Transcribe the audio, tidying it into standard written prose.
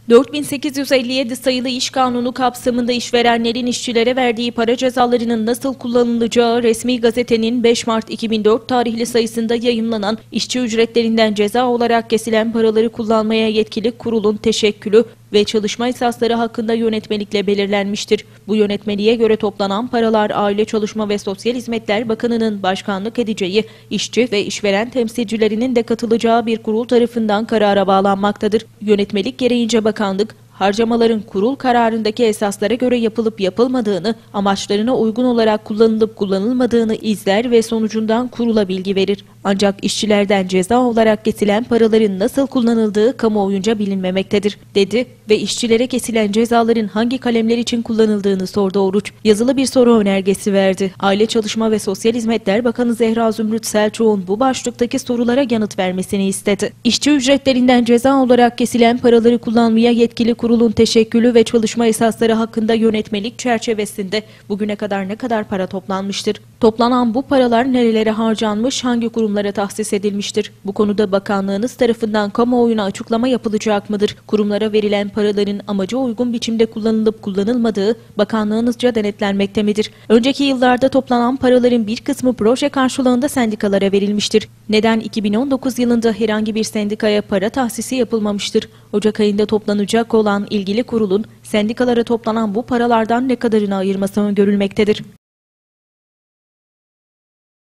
4857 sayılı İş Kanunu kapsamında işverenlerin işçilere verdiği para cezalarının nasıl kullanılacağı resmi gazetenin 5 Mart 2004 tarihli sayısında yayımlanan işçi ücretlerinden ceza olarak kesilen paraları kullanmaya yetkili kurulun teşekkülü ve çalışma esasları hakkında yönetmelikle belirlenmiştir. Bu yönetmeliğe göre toplanan paralar Aile, Çalışma ve Sosyal Hizmetler Bakanı'nın başkanlık edeceği, işçi ve işveren temsilcilerinin de katılacağı bir kurul tarafından karara bağlanmaktadır. Yönetmelik gereğince bakanlık, harcamaların kurul kararındaki esaslara göre yapılıp yapılmadığını, amaçlarına uygun olarak kullanılıp kullanılmadığını izler ve sonucundan kurula bilgi verir. Ancak işçilerden ceza olarak kesilen paraların nasıl kullanıldığı kamuoyunca bilinmemektedir, dedi ve işçilere kesilen cezaların hangi kalemler için kullanıldığını sordu Oruç. Yazılı bir soru önergesi verdi. Aile, Çalışma ve Sosyal Hizmetler Bakanı Zehra Zümrüt Selçuk'un bu başlıktaki sorulara yanıt vermesini istedi. İşçi ücretlerinden ceza olarak kesilen paraları kullanmaya yetkili kurulun teşekkülü ve çalışma esasları hakkında yönetmelik çerçevesinde bugüne kadar ne kadar para toplanmıştır? Toplanan bu paralar nerelere harcanmış, hangi kurumlara tahsis edilmiştir? Bu konuda bakanlığınız tarafından kamuoyuna açıklama yapılacak mıdır? Kurumlara verilen paraların amaca uygun biçimde kullanılıp kullanılmadığı bakanlığınızca denetlenmekte midir? Önceki yıllarda toplanan paraların bir kısmı proje karşılığında sendikalara verilmiştir. Neden 2019 yılında herhangi bir sendikaya para tahsisi yapılmamıştır? Ocak ayında toplanacak olan ilgili kurulun sendikalara toplanan bu paralardan ne kadarını ayırması öngörülmektedir?